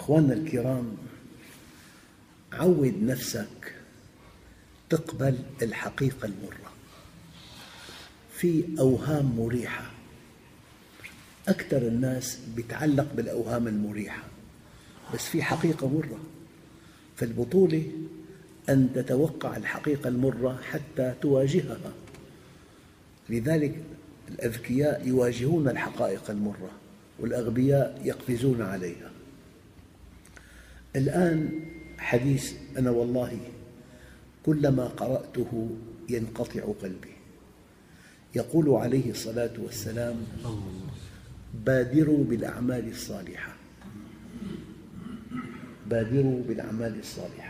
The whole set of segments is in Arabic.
أخواننا الكرام، عود نفسك تقبل الحقيقة المرة. في أوهام مريحة، أكثر الناس يتعلق بالأوهام المريحة، بس في حقيقة مرة. فالبطولة أن تتوقع الحقيقة المرة حتى تواجهها. لذلك الأذكياء يواجهون الحقائق المرة، والأغبياء يقفزون عليها. الآن حديث أنا والله كلما قرأته ينقطع قلبي. يقول عليه الصلاة والسلام: بادروا بالأعمال الصالحة، بادروا بالأعمال الصالحة.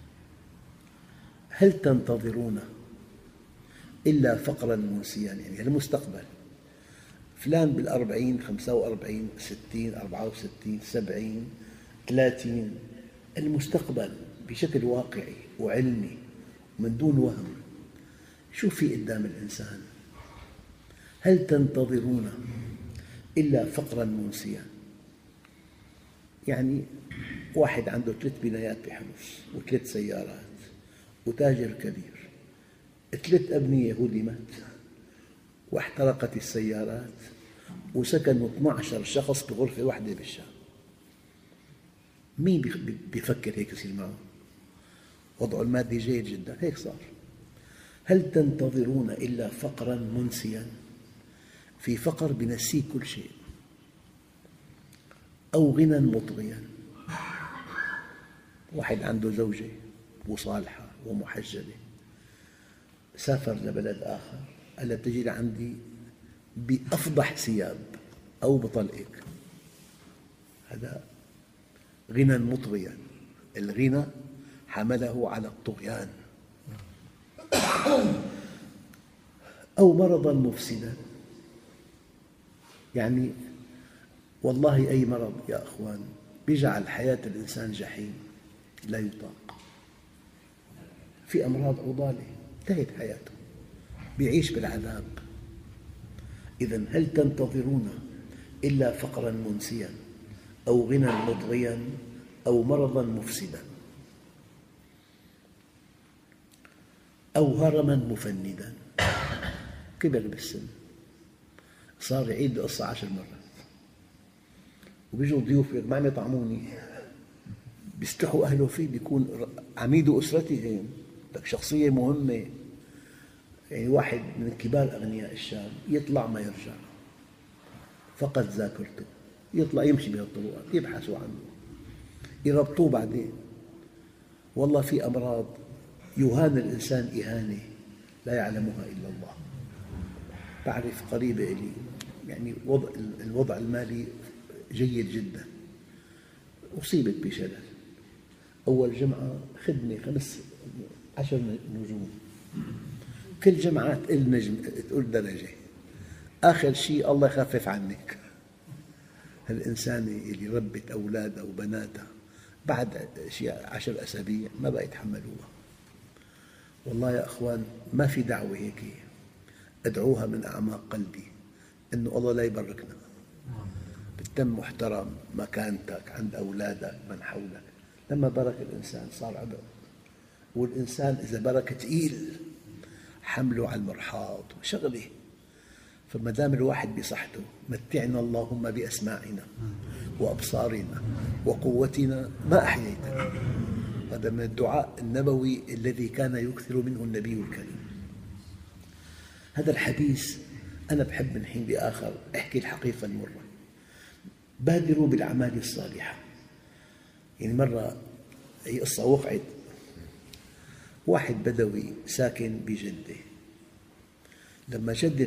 هل تنتظرون إلا فقراً منسياً؟ يعني المستقبل، فلان بالأربعين، 45، 60، 64، 70، 30. المستقبل بشكل واقعي وعلمي من دون وهم. شو في قدام الإنسان؟ هل تنتظرون إلا فقراً منسياً؟ يعني واحد عنده 3 بنايات بحمص و3 سيارات وتاجر كبير، 3 أبنية هدمت واحترقت السيارات وسكنوا 12 شخص بغرفة واحدة بالشام. مين بيفكر هيك يصير معه؟ وضعه المادي جيد جدا، هيك صار. هل تنتظرون إلا فقراً منسياً؟ في فقر بنسيك كل شيء، أو غنى مطغياً. واحد عنده زوجة وصالحة ومحجبة، سافر لبلد آخر، قال لها بتجي لعندي بأفضح ثياب أو بطلقك. هذا غنى مطغياً، الغنى حمله على الطغيان. أو مرضاً مفسداً، يعني والله أي مرض يا أخوان يجعل حياة الإنسان جحيم لا يطاق. في أمراض عضالة انتهت حياته، يعيش بالعذاب. إذن هل تنتظرون إلا فقراً منسياً أو غنى مطغياً أو مرضاً مفسداً أو هرماً مفنداً؟ كبر بالسن، صار يعيد القصة 10 مرات، وبيجوا ضيوف ما عم يطعموني، بيستحوا أهله فيه، بيكون عميد أسرتهم، شخصية مهمة. يعني واحد من كبار أغنياء الشام يطلع ما يرجع، فقد ذاكرته، يطلع يمشي بهالطرقات، يبحثوا عنه، يربطوه بعدين. والله في أمراض يهان الإنسان إهانة لا يعلمها إلا الله. بعرف قريبة إلي، يعني الوضع المالي جيد جدا، أصيبت بشلل. أول جمعة خدمة 15 نجوم، كل جمعة تقل نجم، تقول درجة. آخر شيء الله يخفف عنك. هالإنسانة اللي ربت أولادها وبناتها بعد شيء 10 أسابيع ما بقى يتحملوها. والله يا أخوان ما في دعوة هيك، أدعوها من أعماق قلبي أنه الله لا يبركنا. بتتم محترم، مكانتك عند أولادك من حولك. لما برك الإنسان صار عبء، والإنسان إذا برك ثقيل حمله على المرحاض وشغله. فما دام الواحد بصحته، متعنا اللهم بأسماعنا وأبصارنا وقوتنا ما أحييتنا. هذا من الدعاء النبوي الذي كان يكثر منه النبي الكريم. هذا الحديث أنا بحب من حين لآخر أحكي الحقيقة المرة. بادروا بالأعمال الصالحة. يعني مرة، هي قصة وقعت، واحد بدوي ساكن بجدة، لما جدة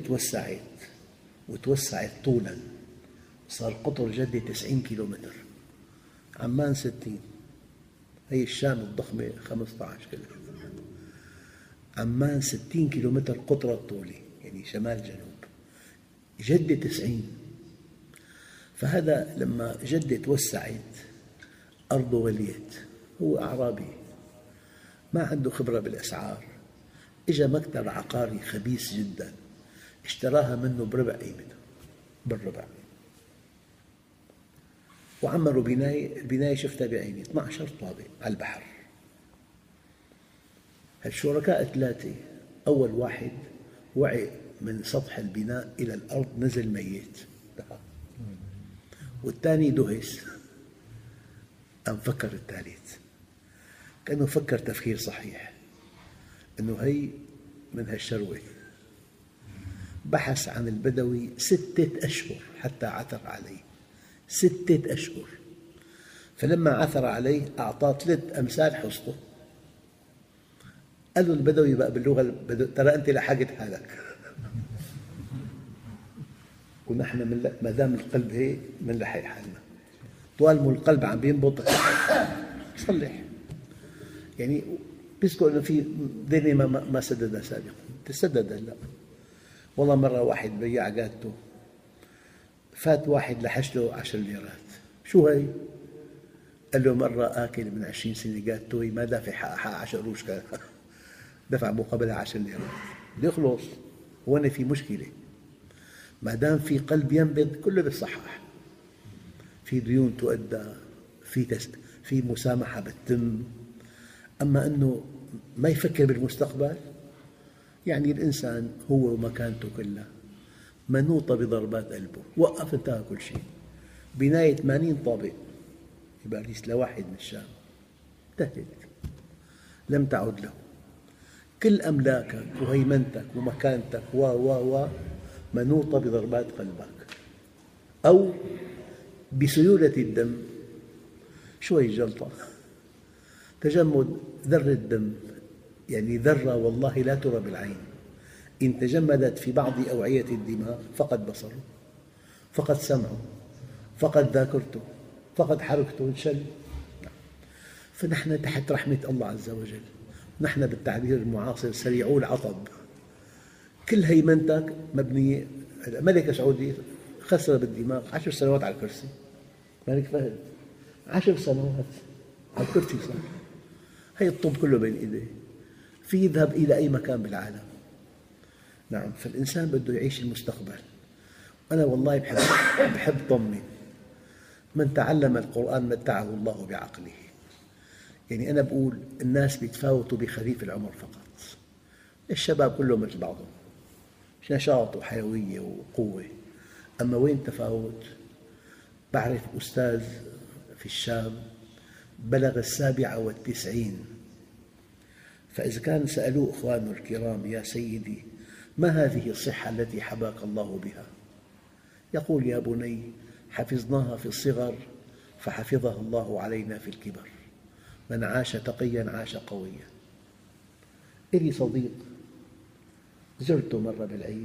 توسعت طولاً، صار قطر جدة 90 كيلومتر، عمان 60، هي الشام الضخمة 15 كيلومتر، عمان 60 كيلومتر قطرها الطولي، يعني شمال جنوب، جدة 90. فهذا لما جدة توسعت أرضه غليت، هو أعرابي ما عنده خبرة بالأسعار، إجا مكتب عقاري خبيث جدا اشتراها منه بربع قيمتها، بالربع. وعمروا بناية، البناية شفتها بعيني 12 طابق على البحر. هالشركاء ثلاثة، أول واحد وعي من سطح البناء إلى الأرض نزل ميت، والثاني دهس، قام فكر الثالث، كأنه فكر تفكير صحيح أنه هي من هالشروة. بحث عن البدوي 6 أشهر حتى عثر عليه، 6 أشهر. فلما عثر عليه أعطاه 3 أمثال حصته. قال له البدوي بقى باللغة ترى أنت لحقت حالك. ونحن ما دام القلب هيك بنلحق حالنا، طول ما القلب عم بينبض صلح. يعني بيذكر انه في ديني ما سددها سابقا، تسدد هلا. والله مرة واحد بياع قاتو، فات واحد لحش له 10 ليرات. شو هي؟ قال له مرة آكل من 20 سنة قاتوي ما دافع حقها 10 قروش، كان دفع مقابلها 10 ليرات. بده يخلص، هون في مشكلة. ما دام في قلب ينبض كله بيصحح، في ديون تؤدى، في مسامحة بتتم. أما أنه ما يفكر بالمستقبل، يعني الإنسان هو ومكانته كلها منوطة بضربات قلبه. وقف، انتهى كل شيء. بناية 80 طابق بباريس لواحد من الشام انتهت، لم تعد له. كل أملاكك وهيمنتك ومكانتك و منوطة بضربات قلبك أو بسيولة الدم. شوي جلطة، تجمد ذرة دم، يعني ذرة والله لا ترى بالعين، إن تجمدت في بعض أوعية الدماغ فقد بصره، فقد سمعه، فقد ذاكرته، فقد حركته، انشل. فنحن تحت رحمة الله عز وجل. نحن بالتعبير المعاصر سريعو العطب، كل هيمنتك مبنية. ملك سعودي خسر بالدماغ 10 سنوات على الكرسي، ملك فهد 10 سنوات على الكرسي صار. هي الطب كله بين إيديه، في يذهب إلى أي مكان بالعالم. نعم، فالإنسان بده يعيش المستقبل. أنا والله بحب طمن من تعلم القرآن متعه الله بعقله. يعني أنا بقول الناس بيتفاوتوا بخريف العمر فقط، الشباب كلهم مثل بعضهم، نشاط وحيوية وقوة. أما وين تفاوت؟ بعرف أستاذ في الشام بلغ 97، فإذا كان سألوه إخوانه الكرام: يا سيدي ما هذه الصحة التي حباك الله بها؟ يقول: يا بني حفظناها في الصغر فحفظها الله علينا في الكبر، من عاش تقيا عاش قويا. إلي صديق زرته مرة بالعيد،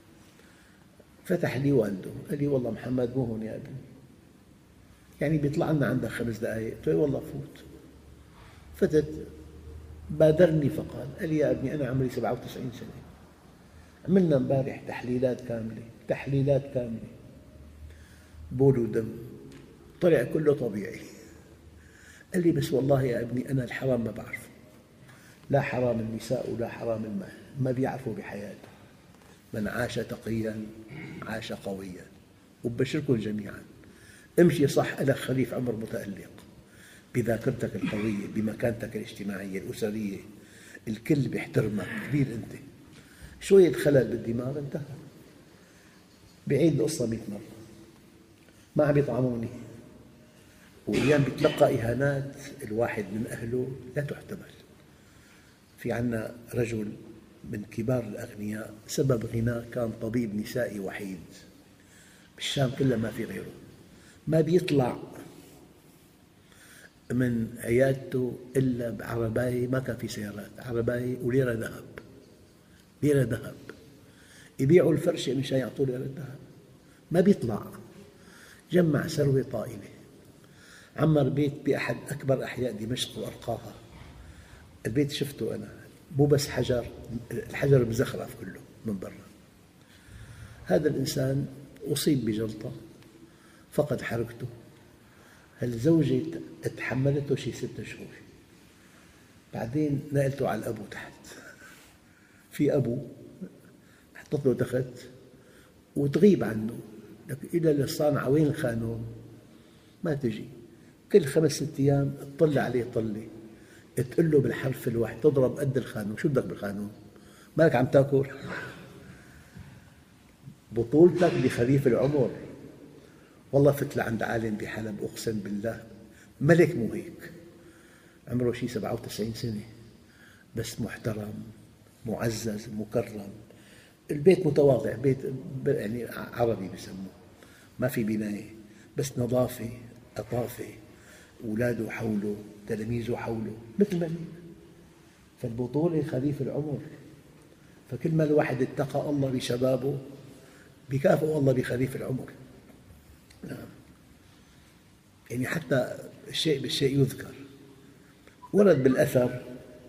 فتح لي والده قال لي: والله محمد مو هون يا ابني، يعني بيطلع لنا عندك 5 دقائق؟ قلت له: والله فوت. فتت، بادرني فقال: قال لي: يا ابني أنا عمري 97 سنة، عملنا امبارح تحليلات كاملة، تحليلات كاملة، بول ودم، طلع كله طبيعي. قال لي: بس والله يا ابني أنا الحرام ما بعرفه، لا حرام النساء ولا حرام المال، ما بيعرفوا بحياته. من عاش تقيا عاش قويا. وبشركم جميعا، امشي صح، لك خليف عمر متألق بذاكرتك القوية، بمكانتك الاجتماعية الأسرية، الكل بيحترمك، كبير أنت. شوية خلل بالدماغ انتهى. بعيد القصة 100 مرة. ما عم يطعموني، وأيام بيتلقى إهانات الواحد من أهله لا تحتمل. في عنا رجل من كبار الأغنياء سبب غناه كان طبيب نسائي وحيد بالشام كلها، ما في غيره. ما بيطلع من عيادته إلا بعرباية، ما كان في سيارات، عرباية وليرة ذهب، ليرة ذهب. يبيعوا الفرشة مشان يعطوه ليرة ذهب، ما بيطلع. جمع ثروة طائلة، عمر بيت بأحد أكبر أحياء دمشق وأرقاها. البيت شفته أنا، مو بس حجر، الحجر مزخرف كله من برا. هذا الإنسان أصيب بجلطة، فقد حركته. الزوجة تحملته شي 6 شهور، بعدين نقلته على الأبو تحت. في أبو حطت له تخت وتغيب عنه، إلى الصانعة وين الخانون؟ ما تجي. كل 5-6 أيام تطلع عليه طلة، تقول له بالحرف الواحد تضرب قد القانون. شو بدك بالقانون؟ مالك عم تاكل؟ بطولتك بخريف العمر. والله فت لعند عالم بحلب أقسم بالله ملك مو هيك، عمره شي 97 سنة، بس محترم معزز مكرم. البيت متواضع، بيت يعني عربي بسموه، ما في بناية، بس نظافة لطافة، أولاده حوله، تلاميذه حوله، مثل ما هي. فالبطولة خريف العمر، فكل ما الواحد اتقى الله بشبابه بيكافئه الله بخريف العمر. نعم، يعني حتى الشيء بالشيء يذكر. ورد بالأثر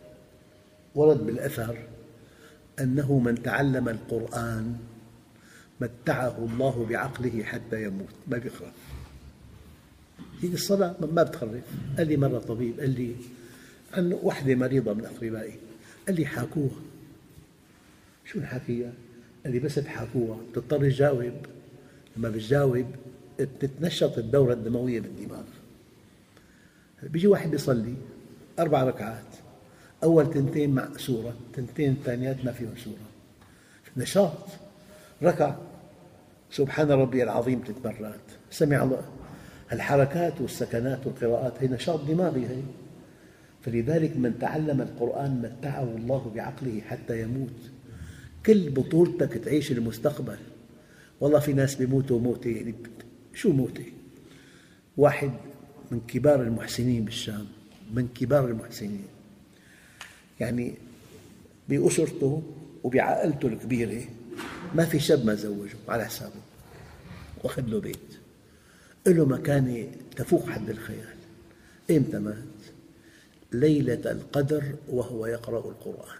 أنه من تعلم القرآن متعه الله بعقله حتى يموت، ما بيخرف. هي الصلاة ما بتخرف. قال لي مرة طبيب، قال لي عن وحدة مريضة من أقربائي، قال لي حاكوها. شو نحكيها؟ قال لي بس بحاكوها بتضطر تجاوب، لما بتجاوب بتتنشط الدورة الدموية بالدماغ. بيجي واحد بيصلي 4 ركعات، أول 2 مع سورة، 2 الثانيات ما فيهم سورة، نشاط. ركع سبحان ربي العظيم 3 مرات، سمع الله. الحركات والسكنات والقراءات هي نشاط دماغي هي. فلذلك من تعلم القرآن متعه الله بعقله حتى يموت. كل بطولتك تعيش المستقبل. والله في ناس بيموتوا موتة، يعني شو موتة؟ واحد من كبار المحسنين بالشام، من كبار المحسنين، يعني بأسرته وبعائلته الكبيرة ما في شاب ما زوجه على حسابه وأخذ له بيت، له مكانة تفوق حد الخيال. إمتى مات؟ ليلة القدر وهو يقرأ القرآن.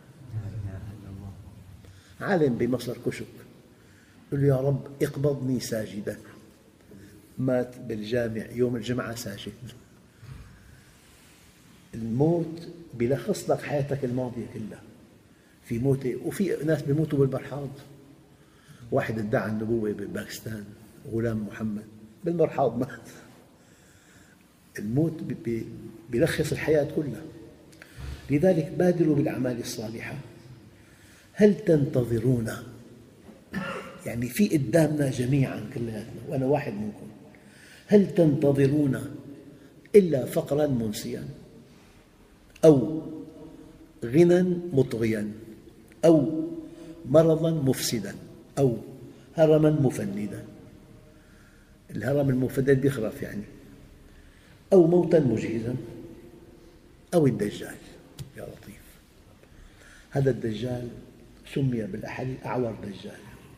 عالم بمصر كشك، قل له يا رب اقبضني ساجدا. مات بالجامع يوم الجمعة ساجد. الموت بيلخص لك حياتك الماضية كلها في موته. وفي ناس بيموتوا بالمرحاض. واحد ادعى النبوة بباكستان، غلام محمد، بالمرحاض مات. الموت بيلخص الحياة كلها. لذلك بادروا بالأعمال الصالحة. هل تنتظرون، يعني في قدامنا جميعا كلياتنا وأنا واحد منكم، هل تنتظرون إلا فقرا منسيا، أو غنى مطغيا، أو مرضا مفسدا، أو هرما مفندا؟ الهرم المفند بيخرف يعني، أو موتا مجهزا، أو الدجال. يا لطيف، هذا الدجال سمي بالأحاديث أعور دجال،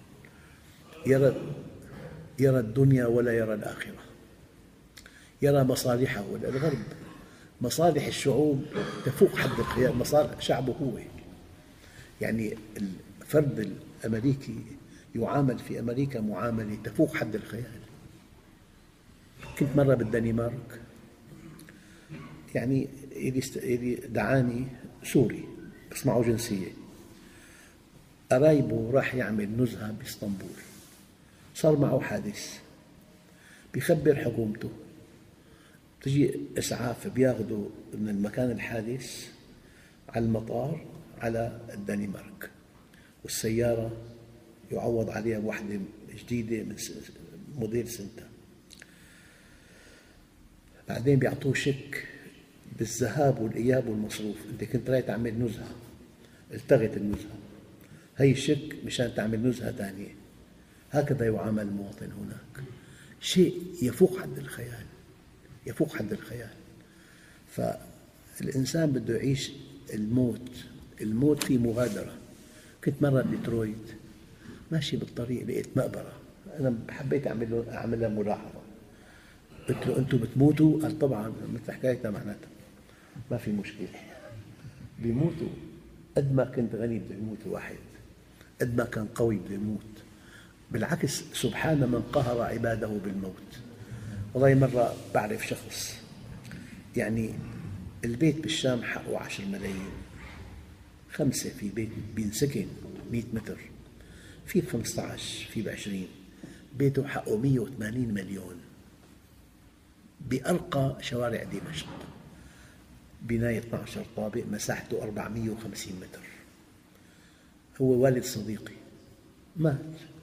يرى الدنيا ولا يرى الآخرة، يرى مصالحه والغرب. مصالح الشعوب تفوق حد الخيال، مصالح شعبه هو. يعني الفرد الأمريكي يعامل في أمريكا معاملة تفوق حد الخيال. كنت مرة بالدنمارك، يعني اللي دعاني سوري بس معه جنسية، قرايبه راح يعمل نزهة بإسطنبول، صار معه حادث، بيخبر حكومته، تجي إسعاف بياخذوا من المكان الحادث على المطار على الدنمارك، والسيارة يعوض عليها بوحدة جديدة من موديل سنتا. بعدين بيعطوه شيك بالذهاب والإياب والمصروف. أنت كنت رايح تعمل نزهة، التغت النزهة، هي شيك مشان تعمل نزهة ثانية. هكذا يعامل المواطن هناك، شيء يفوق حد الخيال، يفوق حد الخيال. فالإنسان بده يعيش الموت فيه مغادرة. كنت مرة بديترويت ماشي بالطريق لقيت مقبرة، أنا حبيت أعملها ملاحظة، قلت له أنتم بتموتوا؟ قال طبعا، مثل حكايتنا معناتها ما في مشكلة، بيموتوا. قد ما كنت غني بده يموت الواحد، قد ما كان قوي بده يموت. بالعكس، سبحان من قهر عباده بالموت. والله مرة بعرف شخص، يعني البيت بالشام حقه 10 ملايين، 5 في بيت بينسكن 100 متر، في 15، في ب20، بيته حقه 180 مليون. بأرقى شوارع دمشق، بناية 12 طابق، مساحته 450 متر. هو والد صديقي مات.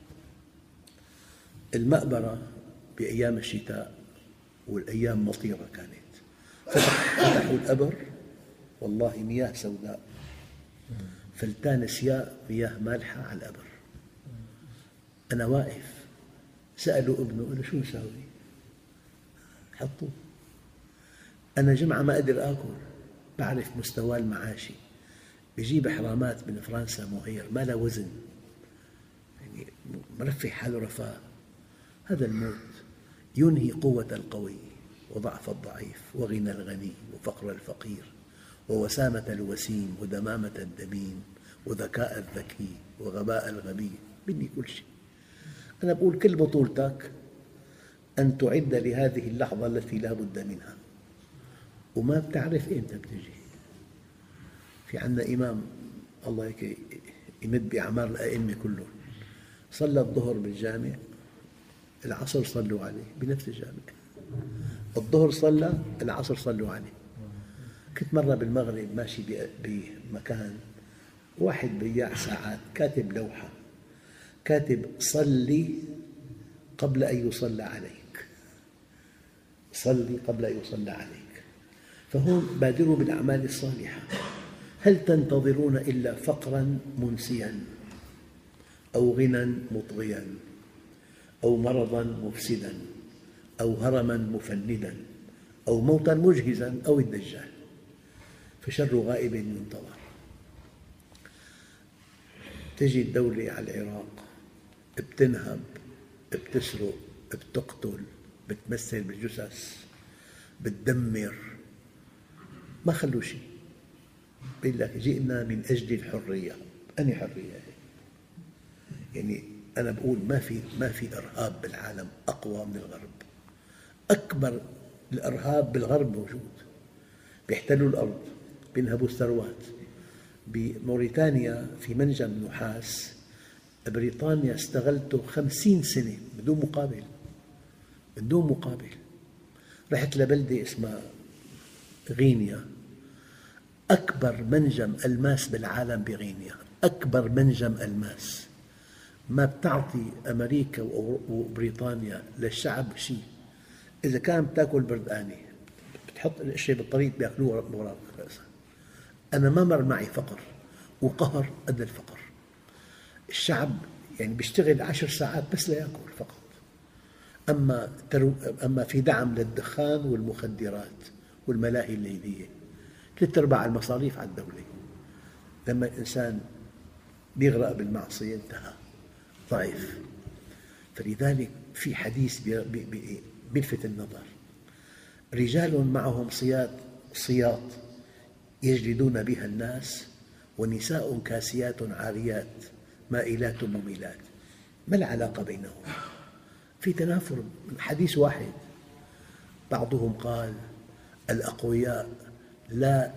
المقبرة بأيام الشتاء والأيام مطيرة كانت، فتحوا القبر، والله مياه سوداء، فلتان سياء، مياه مالحة على القبر. أنا واقف، سألوا ابنه، قال له شو نساوي؟ حطوه. أنا جمعة ما أقدر آكل، بعرف مستوى المعاشي، بجيب حرامات من فرنسا مهير ما لها وزن، يعني مرفه حاله رفاه. هذا الموت ينهي قوة القوي وضعف الضعيف وغنى الغني وفقر الفقير ووسامة الوسيم ودمامة الدميم وذكاء الذكي وغباء الغبي، بدي كل شيء. أنا بقول كل بطولتك أن تعد لهذه اللحظة التي لا بد منها، وما بتعرف إمتى بتجي. في عندنا إمام الله يمد بأعمار الأئمة كلهم، صلى الظهر بالجامع، العصر صلوا عليه بنفس الجامع، الظهر صلى، العصر صلوا عليه. كنت مرة بالمغرب ماشي بمكان، واحد بياع ساعات كاتب لوحة، كاتب صلي قبل أن يصلى عليك، صلي قبل أن يصلى عليك. فهون بادروا بالأعمال الصالحة. هل تنتظرون إلا فقراً منسياً أو غنى مطغياً أو مرضاً مفسداً أو هرماً مفندا أو موتاً مجهزاً أو الدجال؟ فشر غائب ينتظر. تجي الدولة على العراق، بتنهب، بتسرق، بتقتل، بتمثل بالجثث، بتدمر، ما خلوا شيء. بيقول لك جئنا من أجل الحرية. أنهي حرية؟ يعني أنا بقول ما في إرهاب بالعالم أقوى من الغرب. أكبر الإرهاب بالغرب موجود، بيحتلوا الأرض، بينهبوا الثروات. بموريتانيا في منجم نحاس بريطانيا استغلته 50 سنة بدون مقابل، بدون مقابل. رحت لبلدة اسمها غينيا، أكبر منجم ألماس بالعالم بغينيا، أكبر منجم ألماس. ما بتعطي أمريكا وبريطانيا للشعب شيء. إذا كان بتاكل بردقانة بتحط الأشياء بالطريق بيأكلوها وراء رأسها. أنا ما مر معي فقر وقهر قد الفقر. الشعب يعني بيشتغل 10 ساعات بس ليأكل فقط. أما في دعم للدخان والمخدرات والملاهي الليلية، 3/4 المصاريف على الدولة. لما الإنسان بيغرق بالمعصية انتهى، ضعف. فلذلك في حديث بيلفت النظر: رجال معهم صياط يجلدون بها الناس، ونساء كاسيات عاريات مائلات مميلات. ما العلاقة بينهم؟ في تنافر. حديث واحد. بعضهم قال: الأقوياء لا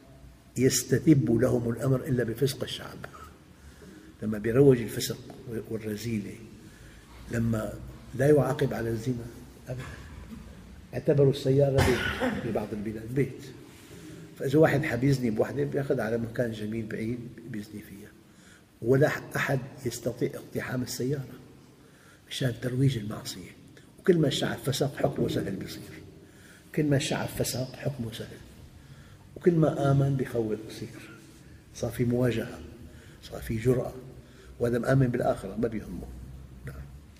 يستتب لهم الأمر إلا بفسق الشعب. لما بيروج الفسق والرذيلة، لما لا يعاقب على الزنا أبدا، اعتبروا السيارة بيت في بعض البلاد بيت. فإذا واحد حب يزني بوحدة بيأخذ على مكان جميل بعيد بيزني فيها، ولا أحد يستطيع اقتحام السيارة مشان ترويج المعصية. وكل ما الشعب فسق حكمه سهل بيصير، كل ما الشعب فسق حكمه سهل، وكل ما آمن بيخوف يصير. صار في مواجهة، صار في جرأة، وهذا مآمن بالآخرة ما بيهمه. نعم.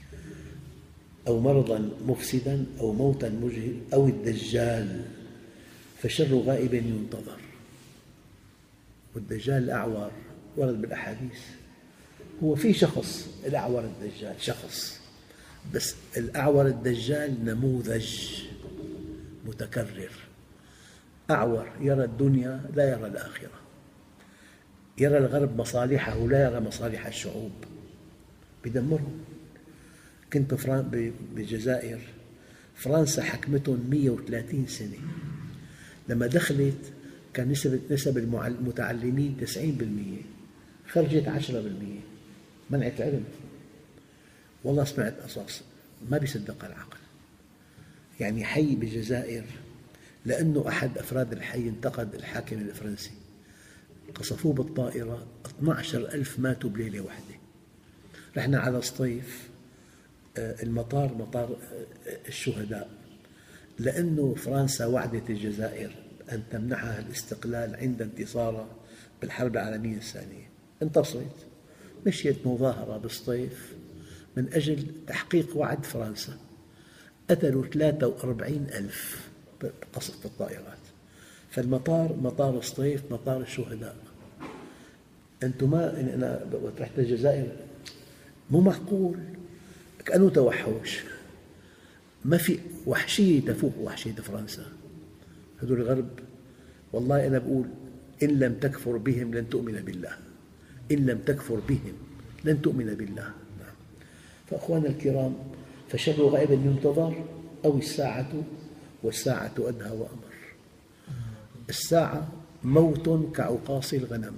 أو مرضا مفسدا أو موتا مجهل أو الدجال، فشر غائب ينتظر. والدجال الأعور ورد بالأحاديث. هو في شخص الأعور الدجال، شخص بس. الأعور الدجال نموذج متكرر، أعور يرى الدنيا لا يرى الآخرة، يرى الغرب مصالحه لا يرى مصالح الشعوب، بدمرهم. كنت بالجزائر، فرنسا حكمتهم 130 سنة. لما دخلت كان نسب المتعلمين 90%، خرجت 10%، منعت العلم. والله سمعت قصص ما بيصدقها العقل. يعني حي بالجزائر لأنه أحد أفراد الحي انتقد الحاكم الفرنسي، قصفوه بالطائرة، 12,000 ماتوا بليلة واحدة. رحنا على الصيف، المطار مطار الشهداء، لأنه فرنسا وعدت الجزائر أن تمنحها الاستقلال عند انتصارها بالحرب العالمية الثانية. انتصرت، مشيت مظاهرة بالصيف من أجل تحقيق وعد فرنسا، قتلوا 43,000 بقصف الطائرات. فالمطار مطار الصيف مطار الشهداء. أنتم ما أنا وقت رحت الجزائر مو معقول، كأنه توحش، ما في وحشية تفوق وحشية فرنسا. هذول الغرب، والله أنا بقول إن لم تكفر بهم لن تؤمن بالله، إن لم تكفر بهم لن تؤمن بالله. فأخواننا الكرام، فشر غائب ينتظر أو الساعة والساعة أدهى وأمر. الساعة موت كعقاص الغنم،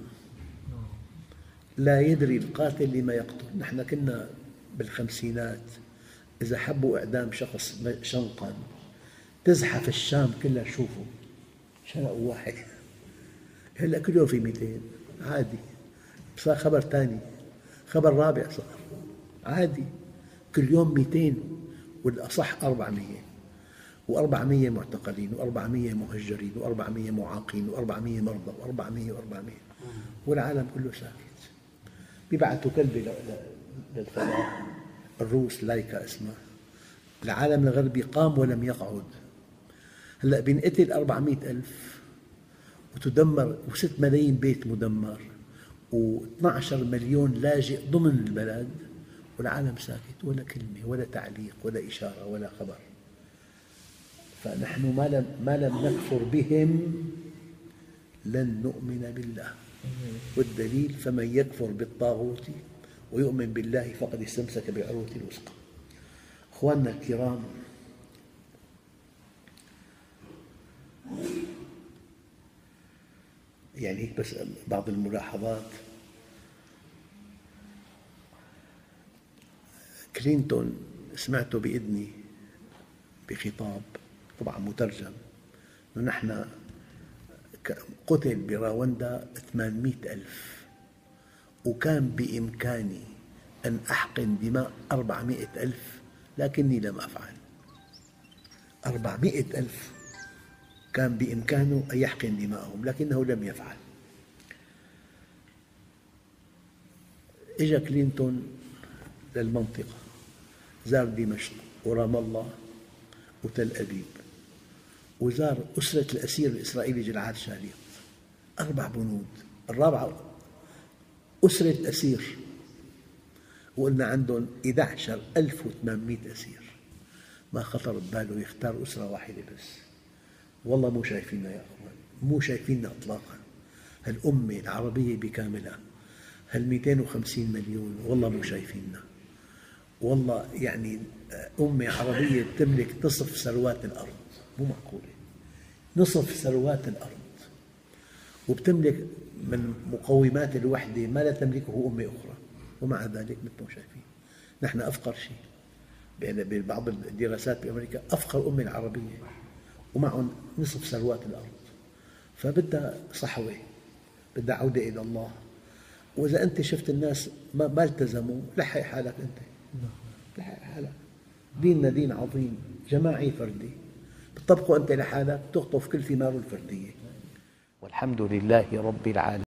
لا يدري القاتل لما يقتل. نحن كنا بالخمسينات إذا حبوا إعدام شخص شنقا تزحف الشام كلها تشوفه، شنقوا واحد. هلأ كل يوم في 200 عادي، صار خبر ثاني، خبر رابع صار عادي، كل يوم 200 والأصح 400، و400 معتقلين، و400 مهجرين، و400 معاقين، و400 مرضى، و400 والعالم كله ساكت. بيبعثوا كلبة للفضاء، الروس لايكا اسمها، العالم الغربي قام ولم يقعد. هلأ بينقتل 400,000 وتدمر، و6 ملايين بيت مدمر، و12 مليون لاجئ ضمن البلد، والعالم ساكت، ولا كلمة ولا تعليق ولا إشارة ولا خبر. فنحن ما لم نكفر بهم لن نؤمن بالله. والدليل فمن يكفر بالطاغوت ويؤمن بالله فقد استمسك بالعروة الوثقى. أخواننا الكرام، يعني هيك بس بعض الملاحظات. كلينتون سمعته بإذني بخطاب طبعا مترجم، أنه نحن قتل براوندا 800,000 وكان بإمكاني أن أحقن دماء 400,000 لكني لم أفعل. 400,000 كان بإمكانه أن يحقن دماءهم لكنه لم يفعل. إجا كلينتون للمنطقة، زار دمشق ورام الله وتل أبيب، وزار أسرة الأسير الإسرائيلي جلعاد شاليط، 4 بنود، الرابعة أسرة أسير، وقلنا عندهم 11,800 أسير. ما خطر بباله يختار أسرة واحدة بس. والله مو شايفيننا يا أخوان، مو شايفيننا إطلاقا. هالأمة العربية بكاملها، هال 250 مليون، والله مو شايفيننا. والله يعني أمة عربية تملك نصف ثروات الأرض، مو معقولة، نصف ثروات الأرض، وبتملك من مقومات الوحدة ما لا تملكه أمة أخرى، ومع ذلك مثل ما شايفين نحن أفقر شيء. ببعض الدراسات بأمريكا أفقر أمة العربية ومعهم نصف ثروات الأرض. فبدها صحوة، بدها عودة إلى الله. وإذا أنت شفت الناس ما التزموا، لحق حالك أنت، لحق حالك. ديننا دين عظيم، جماعي فردي، بتطبقه أنت لحالك تخطف كل ثماره الفردية. والحمد لله رب العالمين.